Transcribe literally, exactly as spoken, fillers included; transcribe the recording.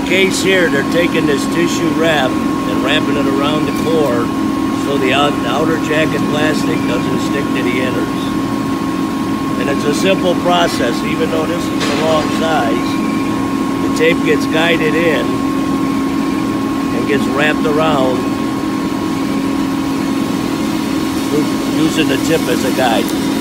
case here, they're taking this tissue wrap and wrapping it around the core so the, out, the outer jacket plastic doesn't stick to the inners. And it's a simple process. Even though this is the wrong size, the tape gets guided in and gets wrapped around using the tip as a guide.